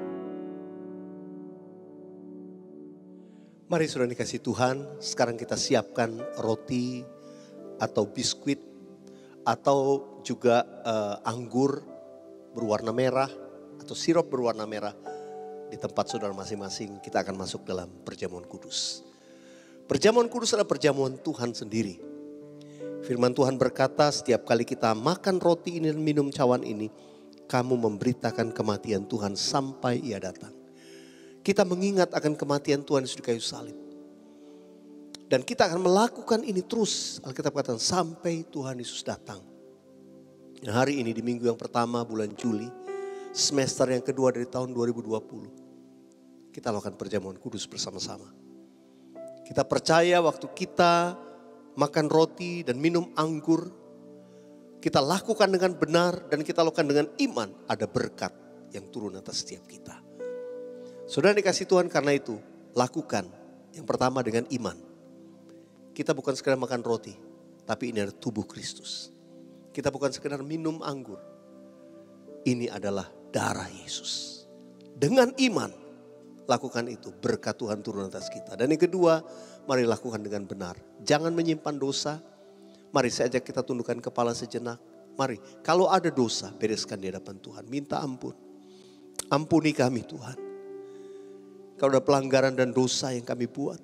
Mari saudara dikasih Tuhan, sekarang kita siapkan roti atau biskuit atau juga uh, anggur berwarna merah atau sirup berwarna merah di tempat saudara masing-masing. Kita akan masuk dalam perjamuan kudus. Perjamuan kudus adalah perjamuan Tuhan sendiri. Firman Tuhan berkata, setiap kali kita makan roti ini dan minum cawan ini, kamu memberitakan kematian Tuhan sampai Ia datang. Kita mengingat akan kematian Tuhan Yesus di kayu salib. Dan kita akan melakukan ini terus, Alkitab katakan, sampai Tuhan Yesus datang. Dan hari ini di minggu yang pertama bulan Juli, semester yang kedua dari tahun dua ribu dua puluh, kita lakukan perjamuan kudus bersama-sama. Kita percaya waktu kita makan roti dan minum anggur, kita lakukan dengan benar dan kita lakukan dengan iman, ada berkat yang turun atas setiap kita. Saudara dikasih Tuhan, karena itu lakukan yang pertama dengan iman. Kita bukan sekedar makan roti, tapi ini adalah tubuh Kristus. Kita bukan sekedar minum anggur, ini adalah darah Yesus. Dengan iman lakukan itu, berkat Tuhan turun atas kita. Dan yang kedua, mari lakukan dengan benar. Jangan menyimpan dosa. Mari saya ajak kita tundukkan kepala sejenak. Mari, kalau ada dosa, bereskan di hadapan Tuhan. Minta ampun. Ampuni kami Tuhan. Kalau ada pelanggaran dan dosa yang kami buat,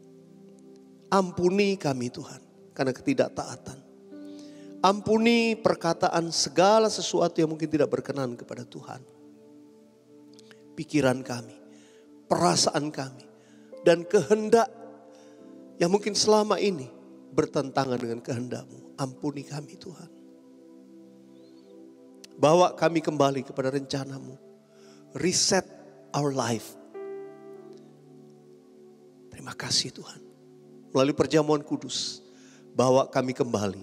ampuni kami Tuhan karena ketidaktaatan. Ampuni perkataan segala sesuatu yang mungkin tidak berkenan kepada Tuhan. Pikiran kami, perasaan kami, dan kehendak yang mungkin selama ini bertentangan dengan kehendak-Mu. Ampuni kami Tuhan. Bawa kami kembali kepada rencana-Mu. Reset our life. Terima kasih Tuhan. Melalui perjamuan kudus, bawa kami kembali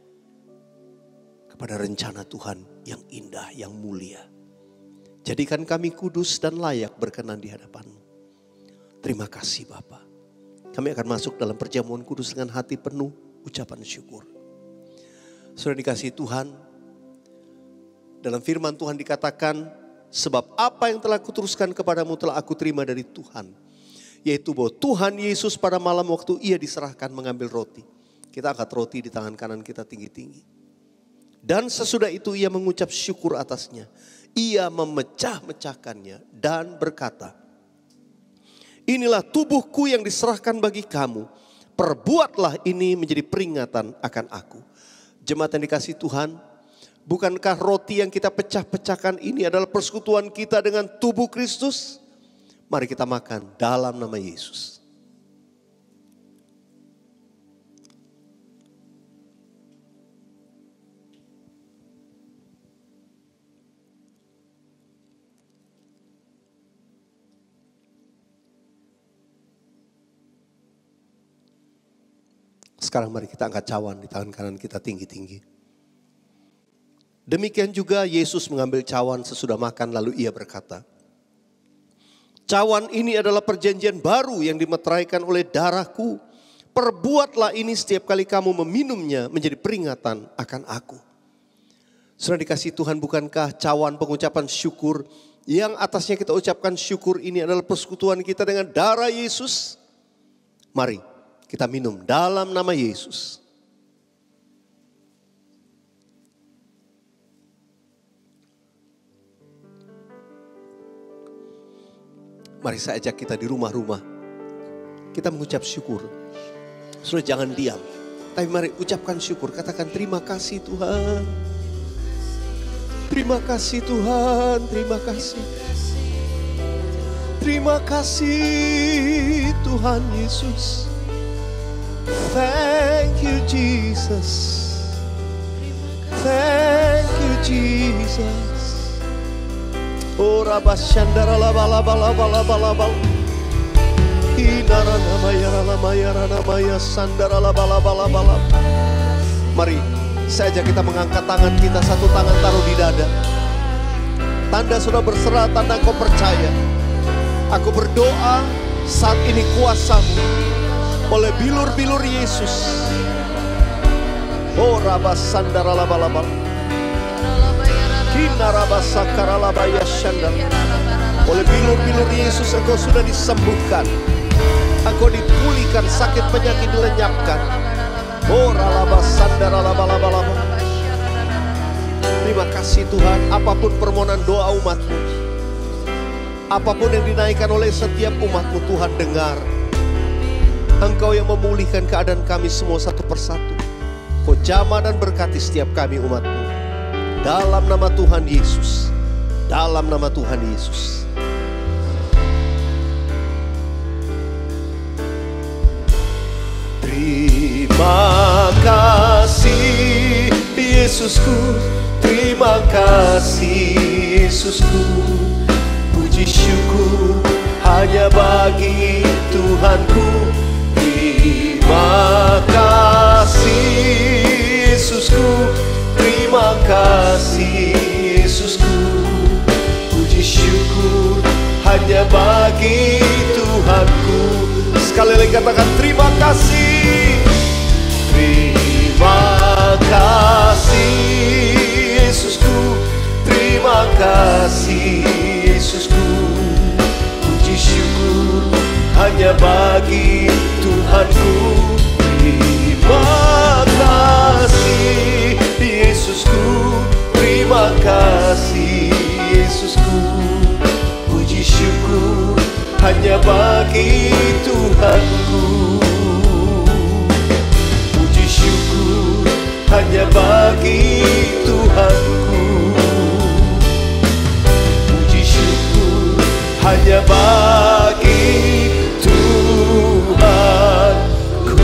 kepada rencana Tuhan yang indah, yang mulia. Jadikan kami kudus dan layak berkenan di hadapan-Mu. Terima kasih Bapa. Kami akan masuk dalam perjamuan kudus dengan hati penuh ucapan syukur. Sudah dikasih Tuhan, dalam firman Tuhan dikatakan, sebab apa yang telah kuteruskan kepadamu telah aku terima dari Tuhan. Yaitu bahwa Tuhan Yesus pada malam waktu Ia diserahkan mengambil roti. Kita angkat roti di tangan kanan kita tinggi-tinggi. Dan sesudah itu Ia mengucap syukur atasnya. Ia memecah-mecahkannya dan berkata, inilah tubuhku yang diserahkan bagi kamu. Perbuatlah ini menjadi peringatan akan aku. Jemaat yang dikasih Tuhan, bukankah roti yang kita pecah-pecahkan ini adalah persekutuan kita dengan tubuh Kristus? Mari kita makan dalam nama Yesus. Sekarang mari kita angkat cawan di tangan kanan kita tinggi-tinggi. Demikian juga Yesus mengambil cawan sesudah makan lalu Ia berkata, cawan ini adalah perjanjian baru yang dimeteraikan oleh darahku. Perbuatlah ini setiap kali kamu meminumnya menjadi peringatan akan aku. Saudara dikasih Tuhan, bukankah cawan pengucapan syukur yang atasnya kita ucapkan syukur ini adalah persekutuan kita dengan darah Yesus? Mari kita minum dalam nama Yesus. Mari saya ajak kita di rumah-rumah, kita mengucap syukur. Saudara jangan diam, tapi mari ucapkan syukur. Katakan terima kasih Tuhan. Terima kasih Tuhan, terima kasih. Terima kasih Tuhan Yesus. Thank you Jesus. Thank you Jesus. Oh rabashandara la bala bala bala bala bala. Hinara namaya namaya namaya sandara la bala bala bala. Mari saya ajak kita mengangkat tangan kita, satu tangan taruh di dada. Tanda sudah berserah, tanda kau percaya. Aku berdoa saat ini kuasamu oleh bilur-bilur Yesus. Oh rabas sandara la bala bala. Kina rabas sakara la baya shandar. Oleh bilur-bilur Yesus engkau sudah disembuhkan. Engkau dipulihkan, sakit penyakit dilenyapkan. Oh ralaba sandara laba laba laba. Terima kasih Tuhan, apapun permohonan doa umatmu, apapun yang dinaikkan oleh setiap umatmu, Tuhan dengar. Engkau yang memulihkan keadaan kami semua satu persatu. Kau jamah dan berkati setiap kami umatmu. Dalam nama Tuhan Yesus. Dalam nama Tuhan Yesus. Terima kasih Yesusku, terima kasih Yesusku. Puji syukur hanya bagi Tuhanku. Terima kasih Yesusku, terima kasih Yesusku. Puji syukur hanya bagi Tuhanku. Sekali lagi katakan terima kasih. Terima kasih Yesusku, terima kasih Yesusku. Puji syukur hanya bagi Tuhanku. Terima kasih Yesusku, terima kasih Yesusku. Puji syukur hanya bagi Tuhanku. Puji syukur hanya bagi Tuhanku. Puji syukur hanya bagi Tuhanku.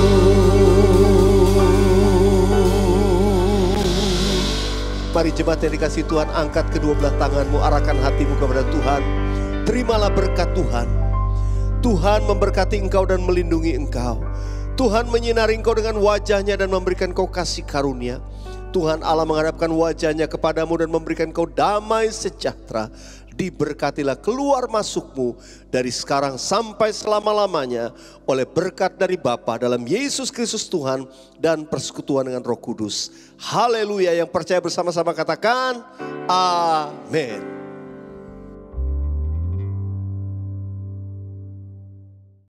Mari jemaat yang dikasih Tuhan, angkat kedua belah tanganmu, arahkan hatimu kepada Tuhan. Terimalah berkat Tuhan. Tuhan memberkati engkau dan melindungi engkau. Tuhan menyinari engkau dengan wajahnya dan memberikan kau kasih karunia. Tuhan Allah menghadapkan wajahnya kepadamu dan memberikan kau damai sejahtera. Diberkatilah keluar masukmu dari sekarang sampai selama-lamanya oleh berkat dari Bapa dalam Yesus Kristus Tuhan dan persekutuan dengan Roh Kudus. Haleluya, yang percaya bersama-sama katakan amin.